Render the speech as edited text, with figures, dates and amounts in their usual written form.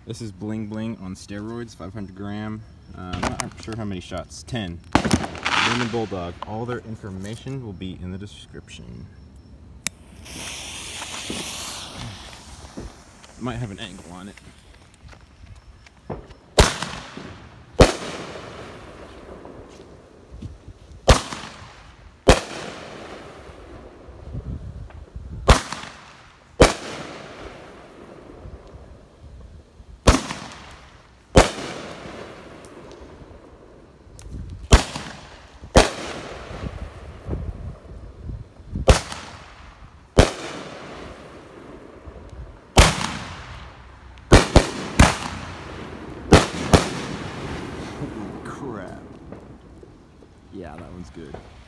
This is Bling Bling on steroids, 500 gram. I'm not sure how many shots. 10. Boomin Bulldog. All their information will be in the description. Might have an angle on it. Crap. Yeah, that one's good.